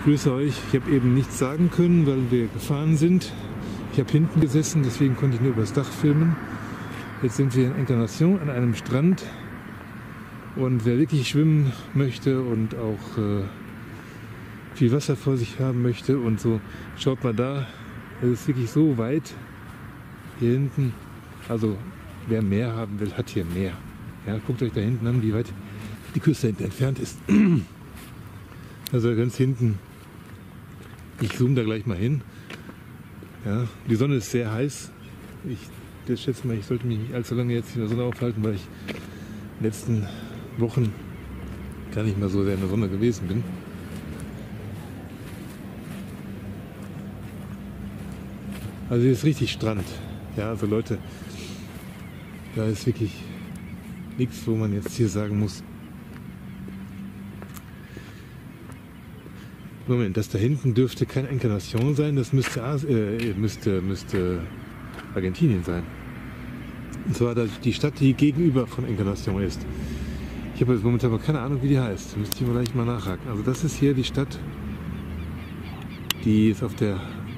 Grüße euch. Ich habe eben nichts sagen können, weil wir gefahren sind. Ich habe hinten gesessen, deswegen konnte ich nur übers Dach filmen. Jetzt sind wir in Encarnación an einem Strand. Und wer wirklich schwimmen möchte und auch viel Wasser vor sich haben möchte und so, schaut mal da. Es ist wirklich so weit hier hinten. Also wer Meer haben will, hat hier Meer. Ja, guckt euch da hinten an, wie weit die Küste hinten entfernt ist. Also ganz hinten. Ich zoome da gleich mal hin. Ja, die Sonne ist sehr heiß. Ich schätze mal, ich sollte mich nicht allzu lange jetzt in der Sonne aufhalten, weil ich in den letzten Wochen gar nicht mehr so sehr in der Sonne gewesen bin. Also hier ist richtig Strand. Ja, also Leute, da ist wirklich nichts, wo man jetzt hier sagen muss. Moment, das da hinten dürfte kein Encarnación sein, das müsste Argentinien sein. Und zwar die Stadt, die gegenüber von Encarnación ist. Ich habe jetzt momentan aber keine Ahnung, wie die heißt. Müsste ich mal gleich mal nachhaken. Also das ist hier die Stadt, die ist auf der...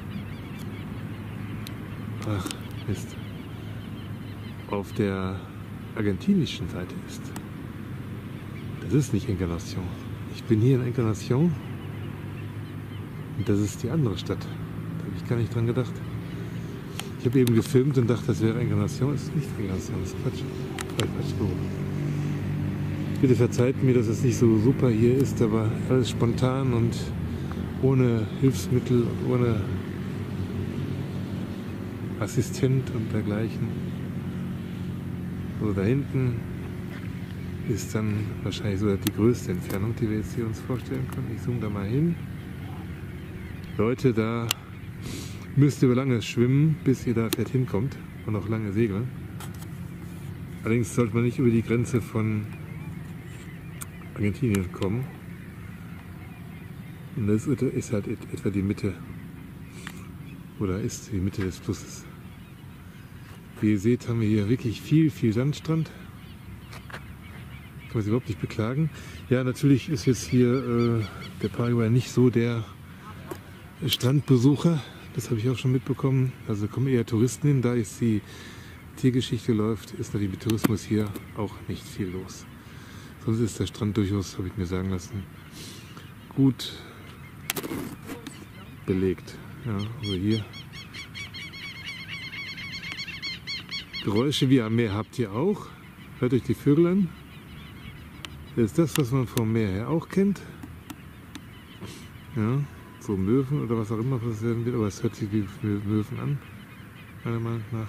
Ach, Mist. Auf der argentinischen Seite ist. Das ist nicht Encarnación. Ich bin hier in Encarnación. Und das ist die andere Stadt. Da habe ich gar nicht dran gedacht. Ich habe eben gefilmt und dachte, das wäre Encarnación. Das ist nicht Encarnación, das ist Quatsch. Bitte verzeiht mir, dass es nicht so super hier ist, aber alles spontan und ohne Hilfsmittel, ohne Assistent und dergleichen. Also da hinten ist dann wahrscheinlich so die größte Entfernung, die wir jetzt hier uns vorstellen können. Ich zoome da mal hin. Leute, da müsst ihr über lange schwimmen, bis ihr da vielleicht hinkommt und auch lange segeln. Allerdings sollte man nicht über die Grenze von Argentinien kommen. Und das ist halt etwa die Mitte, oder ist die Mitte des Flusses. Wie ihr seht, haben wir hier wirklich viel Sandstrand. Kann man sich überhaupt nicht beklagen. Ja, natürlich ist jetzt hier der Paraguay nicht so der Strandbesucher. Das habe ich auch schon mitbekommen. Also kommen eher Touristen hin. Da jetzt die Tiergeschichte läuft, ist natürlich mit Tourismus hier auch nicht viel los. Sonst ist der Strand durchaus, habe ich mir sagen lassen, gut belegt. Ja, also hier. Geräusche wie am Meer habt ihr auch. Hört euch die Vögel an. Das ist das, was man vom Meer her auch kennt. Ja, so Möwen oder was auch immer, was es werden wird. Aber es hört sich wie Möwen an, meiner Meinung nach.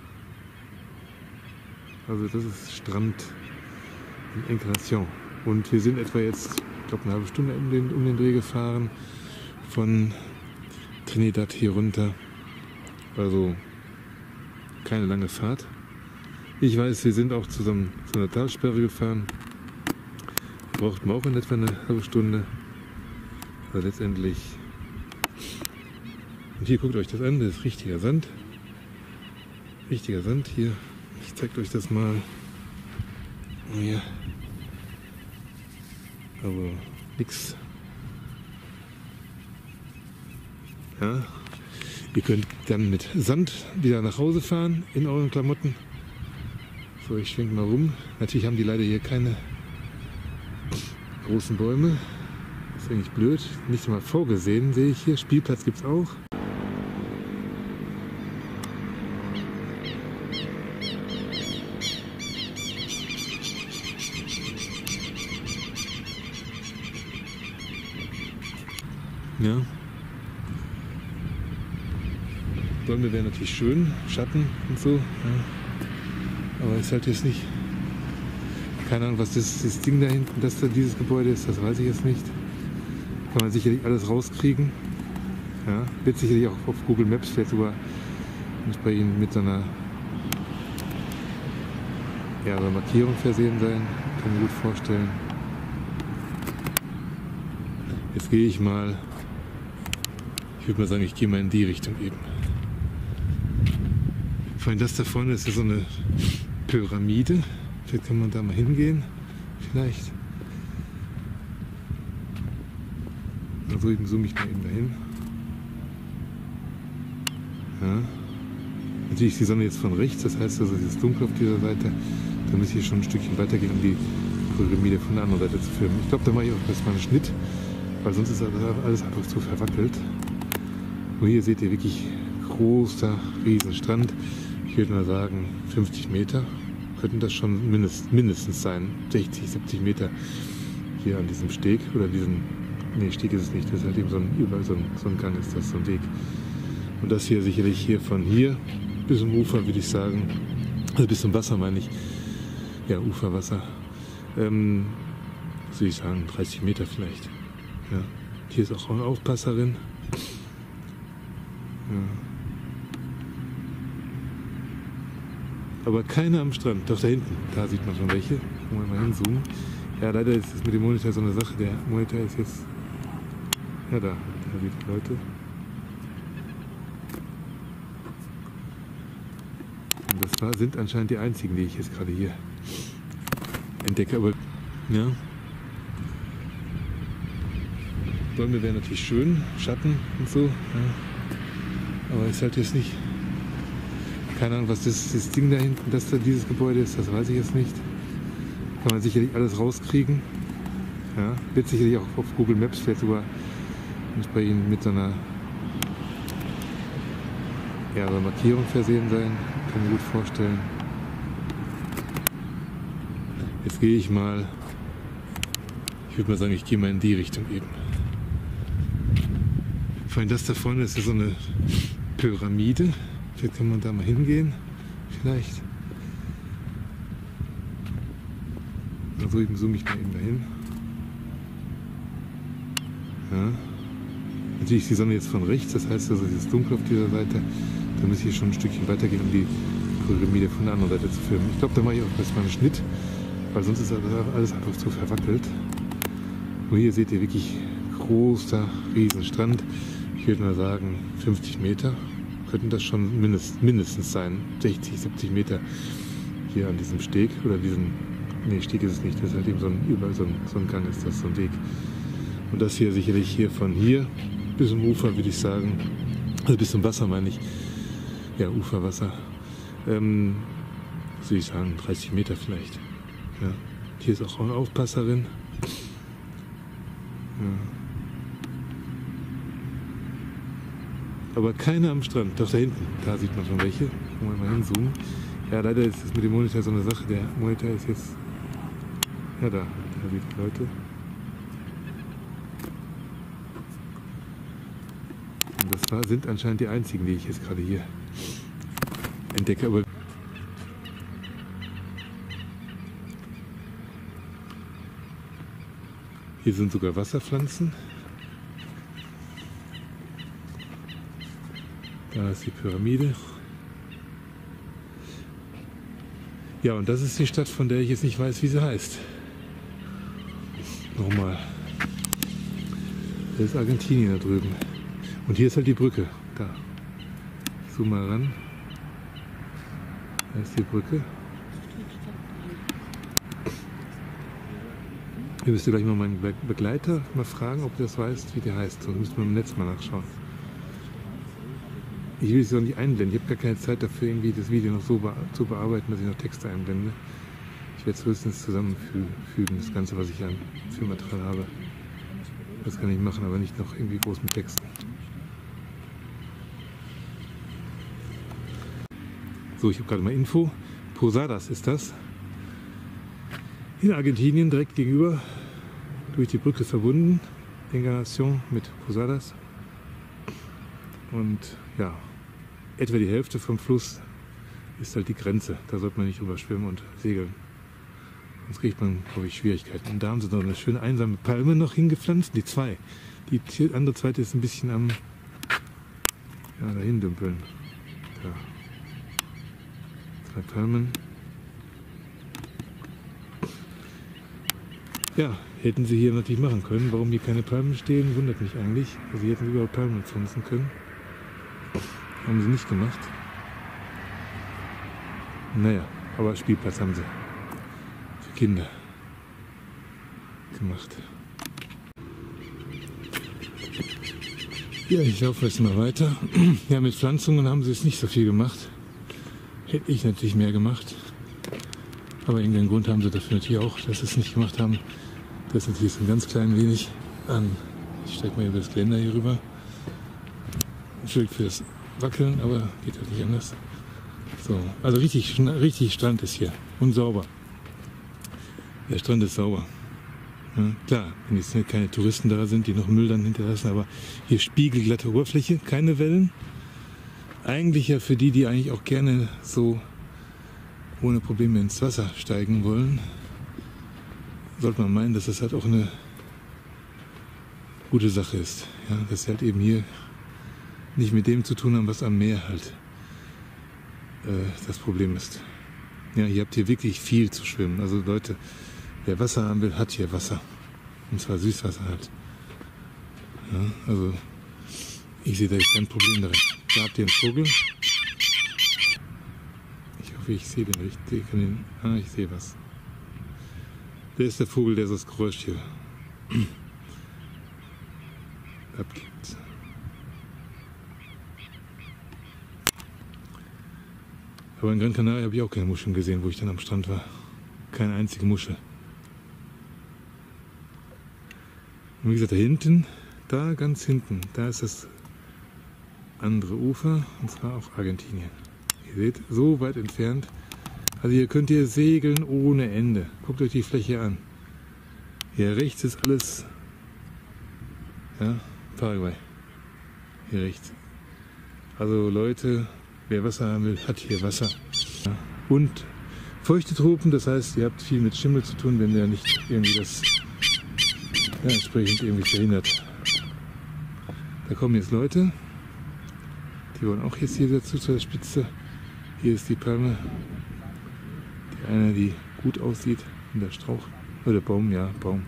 Also das ist Strand in Encarnación. Und wir sind etwa jetzt, ich glaube, eine halbe Stunde um den Dreh gefahren von Trinidad hier runter. Also keine lange Fahrt. Ich weiß, wir sind auch zu einer Talsperre gefahren. Brauchten wir auch in etwa eine halbe Stunde. Aber letztendlich. Und hier guckt euch das an, das ist richtiger Sand. Richtiger Sand hier. Ich zeige euch das mal. Ja. Also nix. Ja. Ihr könnt dann mit Sand wieder nach Hause fahren in euren Klamotten. So, ich schwenke mal rum. Natürlich haben die leider hier keine großen Bäume. Das ist eigentlich blöd. Nicht mal vorgesehen, sehe ich hier. Spielplatz gibt es auch. Ja. Bäume wären natürlich schön, Schatten und so. Ja. Aber ist halt jetzt nicht. Keine Ahnung, was das Ding da hinten, das da dieses Gebäude ist, das weiß ich jetzt nicht. Kann man sicherlich alles rauskriegen. Ja. Wird sicherlich auch auf Google Maps vielleicht sogar entsprechend mit so einer Markierung versehen sein. Kann ich mir gut vorstellen. Jetzt gehe ich mal. Ich würde mal sagen, ich gehe mal in die Richtung eben. Vor allem das da vorne ist ja so eine Pyramide. Vielleicht kann man da mal hingehen. Vielleicht. Also ich zoome mich mal eben dahin. Ja. Natürlich ist die Sonne jetzt von rechts, das heißt also, es ist dunkel auf dieser Seite. Da muss ich hier schon ein Stückchen weitergehen, um die Pyramide von der anderen Seite zu filmen. Ich glaube, da mache ich auch erstmal einen Schnitt, weil sonst ist alles einfach zu verwackelt. Nur hier seht ihr wirklich großer Riesenstrand. Ich würde mal sagen 50 Meter könnten das schon mindestens sein. 60, 70 Meter hier an diesem Steg oder diesen, nee, Steg ist es nicht, das ist halt eben überall so ein Gang ist das, so ein Weg. Und das hier sicherlich hier von hier bis zum Ufer, würde ich sagen, also bis zum Wasser meine ich, ja, Uferwasser, würde ich sagen 30 Meter vielleicht. Ja. Hier ist auch eine Aufpasserin. Ja. Aber keiner am Strand, doch da hinten, da sieht man schon welche. Wollen wir mal hinzoomen. Ja, leider ist es mit dem Monitor so eine Sache, der Monitor ist jetzt, ja, da sieht die Leute. Und das sind anscheinend die einzigen, die ich jetzt gerade hier entdecke, aber ja. Bäume wären natürlich schön, Schatten und so, ja. Aber ist halt jetzt nicht, keine Ahnung, was das Ding da hinten, das da dieses Gebäude ist, das weiß ich jetzt nicht. Kann man sicherlich alles rauskriegen. Ja. Wird sicherlich auch auf Google Maps vielleicht sogar entsprechend mit so einer, ja, so einer Markierung versehen sein. Kann ich mir gut vorstellen. Jetzt gehe ich mal, ich würde mal sagen, ich gehe mal in die Richtung eben. Vor allem das da vorne ist ja so eine Pyramide. Vielleicht kann man da mal hingehen. Vielleicht. Also ich zoome mich mal eben dahin. Ja. Natürlich ist die Sonne jetzt von rechts, das heißt also, es ist dunkel auf dieser Seite. Da muss ich hier schon ein Stückchen weitergehen, um die Pyramide von der anderen Seite zu filmen. Ich glaube, da mache ich auch erstmal einen Schnitt, weil sonst ist alles einfach zu verwackelt. Nur hier seht ihr wirklich großer Riesenstrand. Ich würde mal sagen 50 Meter könnten das schon mindestens sein. 60, 70 Meter hier an diesem Steg oder diesen, nee, Steg ist es nicht, das ist halt eben überall so ein Gang ist das, so ein Weg. Und das hier sicherlich hier von hier bis zum Ufer, würde ich sagen, also bis zum Wasser meine ich, ja, Uferwasser, würde ich sagen 30 Meter vielleicht. Ja. Hier ist auch eine Aufpasserin. Ja. Aber keiner am Strand, doch da hinten, da sieht man schon welche. Wollen wir mal hinzoomen. Ja, leider ist es mit dem Monitor so eine Sache, der Monitor ist jetzt, ja, da sieht die Leute. Und das sind anscheinend die einzigen, die ich jetzt gerade hier entdecke. Aber hier sind sogar Wasserpflanzen. Da ist die Pyramide. Ja, und das ist die Stadt, von der ich jetzt nicht weiß, wie sie heißt. Nochmal. Das ist Argentinien da drüben. Und hier ist halt die Brücke. Da. Ich zoome mal ran. Da ist die Brücke. Ihr müsst gleich mal meinen Begleiter mal fragen, ob der das weiß, wie der heißt. Sonst müsst ihr im Netz mal nachschauen. Ich will es auch nicht einblenden. Ich habe gar keine Zeit dafür, irgendwie das Video noch so zu bearbeiten, dass ich noch Texte einblende. Ich werde es höchstens zusammenfügen, das Ganze, was ich an Filmmaterial habe. Das kann ich machen, aber nicht noch irgendwie groß mit Texten. So, ich habe gerade mal Info. Posadas ist das. In Argentinien, direkt gegenüber, durch die Brücke verbunden. Encarnación mit Posadas. Und ja, etwa die Hälfte vom Fluss ist halt die Grenze. Da sollte man nicht drüber schwimmen und segeln. Sonst kriegt man, glaube ich, Schwierigkeiten. Und da haben sie noch eine schöne einsame Palme noch hingepflanzt. Die zwei. Die andere zweite ist ein bisschen am, ja, dahin dümpeln. Da. 2 Palmen. Ja, hätten sie hier natürlich machen können. Warum hier keine Palmen stehen, wundert mich eigentlich. Also hier hätten sie überall Palmen pflanzen können. Haben sie nicht gemacht. Naja, aber Spielplatz haben sie für Kinder gemacht. Ja, ich laufe jetzt mal weiter. Ja, mit Pflanzungen haben sie es nicht so viel gemacht. Hätte ich natürlich mehr gemacht. Aber irgendeinen Grund haben sie dafür natürlich auch, dass sie es nicht gemacht haben. Das ist natürlich so ein ganz klein wenig an. Ich steige mal über das Geländer hier rüber. Entschuldigt fürs Wackeln, aber geht halt nicht anders. So, also richtig Strand ist hier und sauber. Der Strand ist sauber. Ja, klar, wenn jetzt keine Touristen da sind, die noch Müll dann hinterlassen, aber hier spiegelglatte Oberfläche, keine Wellen. Eigentlich ja für die, die eigentlich auch gerne so ohne Probleme ins Wasser steigen wollen, sollte man meinen, dass das halt auch eine gute Sache ist. Ja, dass sie halt eben hier nicht mit dem zu tun haben, was am Meer halt das Problem ist. Ja, hier habt ihr wirklich viel zu schwimmen. Also Leute, wer Wasser haben will, hat hier Wasser. Und zwar Süßwasser halt. Ja, also ich sehe da jetzt kein Problem darin. Da habt ihr einen Vogel. Ich hoffe, ich sehe den richtig. Ich sehe was. Der ist der Vogel, der so das Geräusch hier abgibt. Aber in Gran Canaria habe ich auch keine Muscheln gesehen, wo ich dann am Strand war. Keine einzige Muschel. Und wie gesagt, da hinten, da ganz hinten, da ist das andere Ufer, und zwar auf Argentinien. Ihr seht, so weit entfernt. Also hier könnt ihr segeln ohne Ende. Guckt euch die Fläche an. Hier rechts ist alles, ja, Paraguay. Hier rechts. Also Leute, wer Wasser haben will, hat hier Wasser. Ja. Und feuchte Tropen, das heißt, ihr habt viel mit Schimmel zu tun, wenn der nicht irgendwie das entsprechend irgendwie verhindert. Da kommen jetzt Leute, die wollen auch jetzt hier dazu zur Spitze. Hier ist die Palme, die eine, die gut aussieht, und der Strauch, oder Baum, ja, Baum.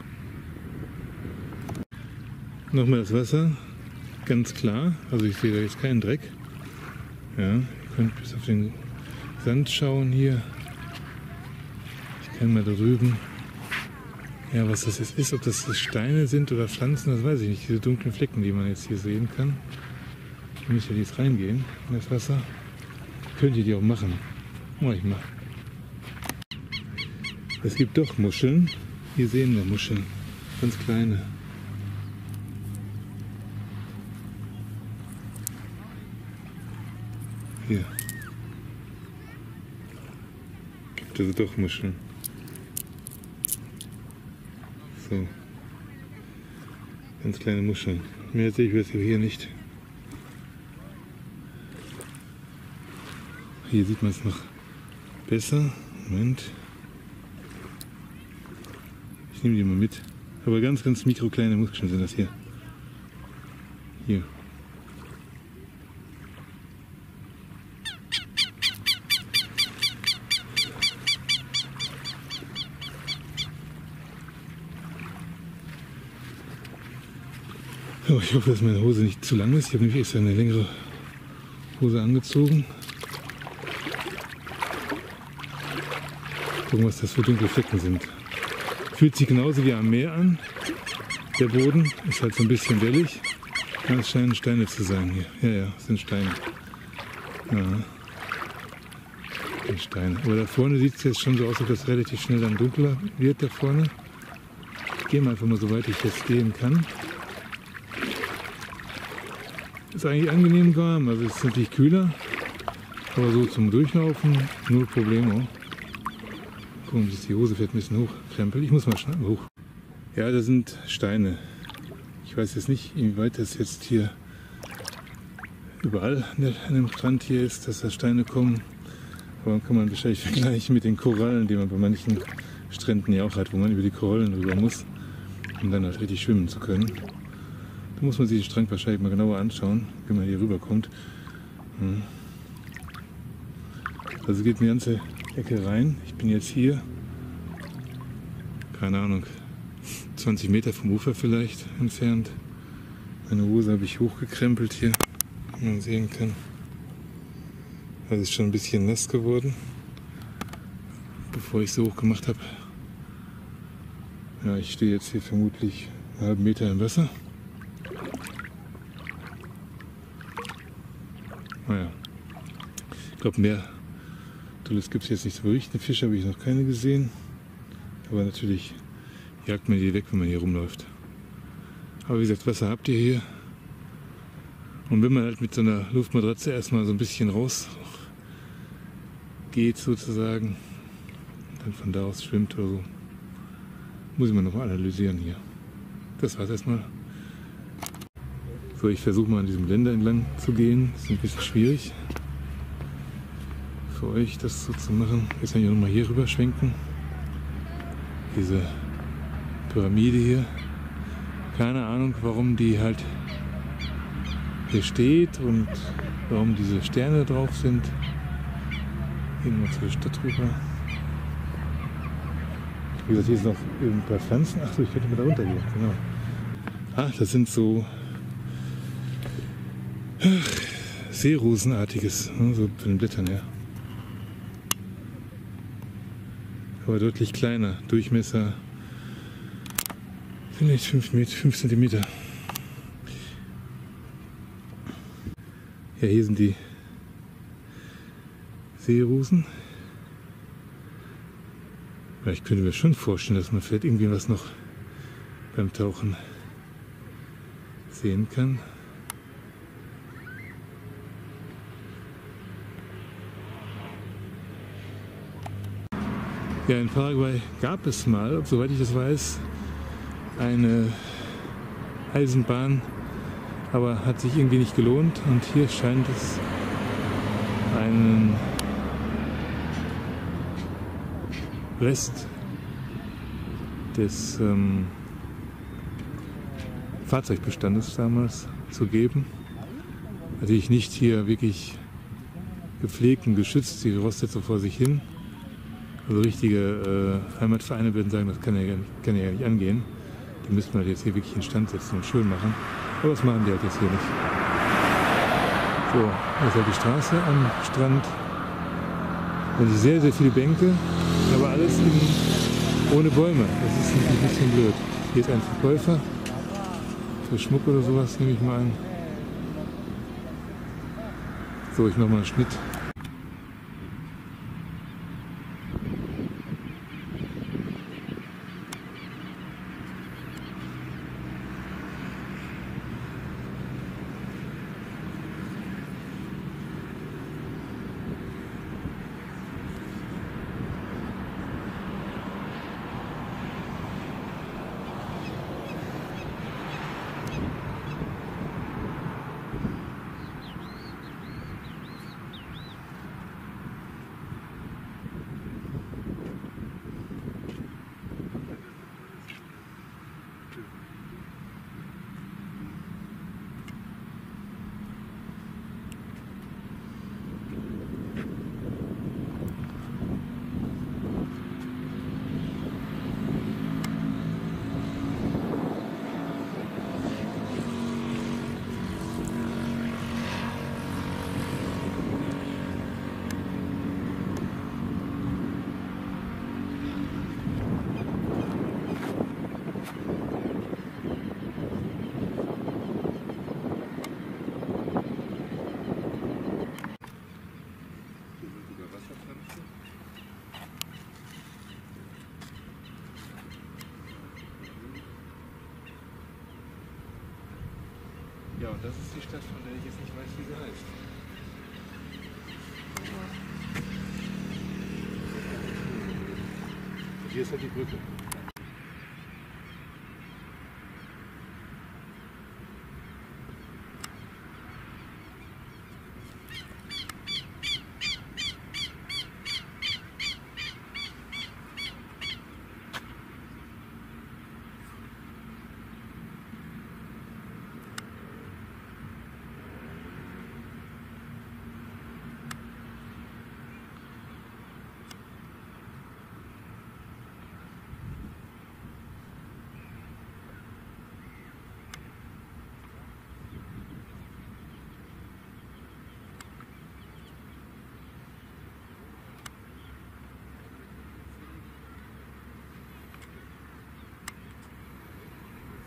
Nochmal das Wasser, ganz klar, also ich sehe da jetzt keinen Dreck. Ja, ihr könnt bis auf den Sand schauen hier. Ich kann mal da drüben. Ja, was das jetzt ist, ob das Steine sind oder Pflanzen, das weiß ich nicht. Diese dunklen Flecken, die man jetzt hier sehen kann. Da müsst ihr jetzt reingehen in das Wasser. Könnt ihr die auch machen. Mach ich mal. Es gibt doch Muscheln. Hier sehen wir Muscheln. Ganz kleine. Hier. Gibt also doch Muscheln. So. Ganz kleine Muscheln. Mehr sehe ich jetzt hier nicht. Hier sieht man es noch besser. Moment. Ich nehme die mal mit. Aber ganz mikrokleine Muscheln sind das hier. Hier. Oh, ich hoffe, dass meine Hose nicht zu lang ist. Ich habe nämlich extra eine längere Hose angezogen. Gucken, was das für dunkle Flecken sind. Fühlt sich genauso wie am Meer an. Der Boden ist halt so ein bisschen wellig. Ja, es scheinen Steine zu sein hier. Ja, es sind Steine. Ja. Die Steine. Aber da vorne sieht es jetzt schon so aus, als ob das relativ schnell dann dunkler wird da vorne. Ich gehe mal einfach mal so weit ich jetzt gehen kann. Ist eigentlich angenehm warm, also es ist natürlich kühler, aber so zum Durchlaufen null Problemo. Gucken, bis die Hose fährt ein bisschen hochkrempelt. Ich muss mal schnell hoch. Ja, da sind Steine. Ich weiß jetzt nicht, inwieweit das jetzt hier überall an dem Strand hier ist, dass da Steine kommen. Aber kann man wahrscheinlich vergleichen mit den Korallen, die man bei manchen Stränden ja auch hat, wo man über die Korallen rüber muss, um dann halt richtig schwimmen zu können. Da muss man sich den Strand wahrscheinlich mal genauer anschauen, wie man hier rüberkommt. Also geht eine ganze Ecke rein. Ich bin jetzt hier, keine Ahnung, 20 Meter vom Ufer vielleicht entfernt. Meine Hose habe ich hochgekrempelt hier, wie man sehen kann. Also ist schon ein bisschen nass geworden, bevor ich so hoch gemacht habe. Ja, ich stehe jetzt hier vermutlich einen halben Meter im Wasser. Naja, ich glaube, mehr Tolles gibt es jetzt nicht zu berichten. Fische habe ich noch keine gesehen. Aber natürlich jagt man die weg, wenn man hier rumläuft. Aber wie gesagt, Wasser habt ihr hier. Und wenn man halt mit so einer Luftmatratze erstmal so ein bisschen raus geht sozusagen, dann von da aus schwimmt oder so, muss ich mal nochmal analysieren hier. Das war's erstmal. So, ich versuche mal an diesem Geländer entlang zu gehen. Das ist ein bisschen schwierig für euch, das so zu machen. Jetzt kann ich auch nochmal hier rüber schwenken. Diese Pyramide hier. Keine Ahnung, warum die halt hier steht und warum diese Sterne drauf sind. Gehen wir zur Stadt rüber. Wie gesagt, hier sind noch ein paar Pflanzen. Achso, ich könnte mal da runter gehen. Genau. Ah, das sind so Seerosenartiges, so von den Blättern her. Aber deutlich kleiner. Durchmesser vielleicht 5 Zentimeter. Ja, hier sind die Seerosen. Ja, ich könnte mir schon vorstellen, dass man vielleicht irgendwie was noch beim Tauchen sehen kann. Ja, in Paraguay gab es mal, soweit ich das weiß, eine Eisenbahn, aber hat sich irgendwie nicht gelohnt und hier scheint es einen Rest des Fahrzeugbestandes damals zu geben. Natürlich nicht hier wirklich gepflegt und geschützt, die rostet so vor sich hin. Also richtige Heimatvereine würden sagen, das kann ja nicht angehen. Die müssten wir halt jetzt hier wirklich instand setzen und schön machen. Aber das machen die halt jetzt hier nicht. So, das ist halt die Straße am Strand. Und sehr, sehr viele Bänke, aber alles ohne Bäume. Das ist natürlich ein bisschen blöd. Hier ist ein Verkäufer für Schmuck oder sowas, nehme ich mal an. So, ich mache mal einen Schnitt. Ja, und das ist die Stadt, von der ich jetzt nicht weiß, wie sie heißt. Und hier ist halt die Brücke.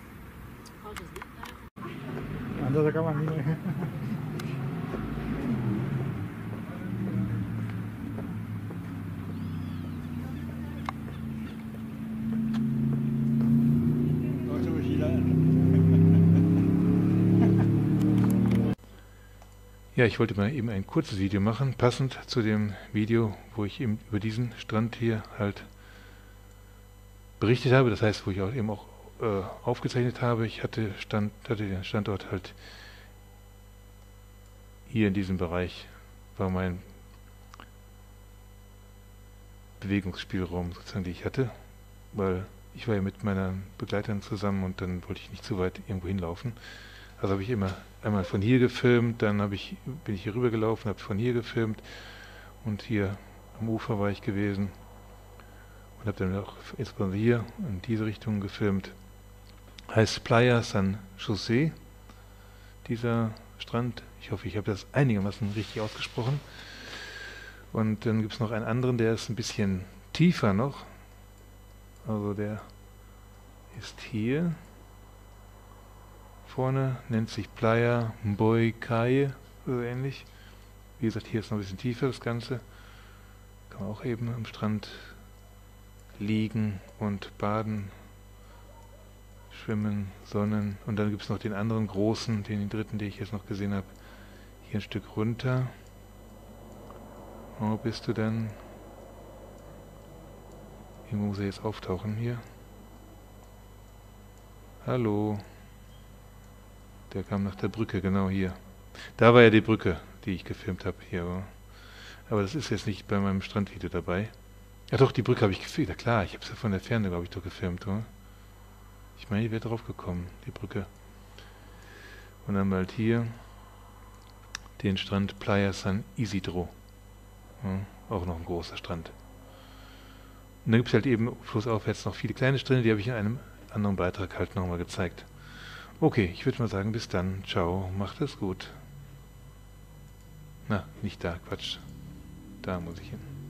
Anda, da kann man nicht mehr. Ja, ich wollte mal eben ein kurzes Video machen, passend zu dem Video, wo ich eben über diesen Strand hier halt berichtet habe. Das heißt, wo ich auch eben auch aufgezeichnet habe. Ich hatte den Standort halt hier in diesem Bereich, war mein Bewegungsspielraum sozusagen, den ich hatte, weil ich war ja mit meinen Begleitern zusammen und dann wollte ich nicht zu weit irgendwo hinlaufen. Also habe ich immer einmal von hier gefilmt, dann bin ich hier rüber gelaufen, habe von hier gefilmt und hier am Ufer war ich gewesen und habe dann auch insbesondere hier in diese Richtung gefilmt. Heißt Playa San José, dieser Strand. Ich hoffe, ich habe das einigermaßen richtig ausgesprochen. Und dann gibt es noch einen anderen, der ist ein bisschen tiefer noch. Also der ist hier vorne, nennt sich Playa Mboikaye, so ähnlich. Wie gesagt, hier ist noch ein bisschen tiefer das Ganze. Kann man auch eben am Strand liegen und baden, schwimmen, sonnen. Und dann gibt es noch den anderen großen, den dritten, den ich jetzt noch gesehen habe. Hier ein Stück runter. Wo bist du denn? Irgendwo muss er jetzt auftauchen hier. Hallo. Der kam nach der Brücke, genau hier. Da war ja die Brücke, die ich gefilmt habe hier. Aber das ist jetzt nicht bei meinem Strandvideo dabei. Ja doch, die Brücke habe ich gefilmt. Ja klar, ich habe es ja von der Ferne, glaube ich, doch gefilmt, oder? Ich meine, ich wäre drauf gekommen, die Brücke. Und dann bald hier den Strand Playa San Isidro. Ja, auch noch ein großer Strand. Und dann gibt es halt eben flussaufwärts noch viele kleine Strände, die habe ich in einem anderen Beitrag halt nochmal gezeigt. Okay, ich würde mal sagen, bis dann. Ciao, macht es gut. Na, nicht da, Quatsch. Da muss ich hin.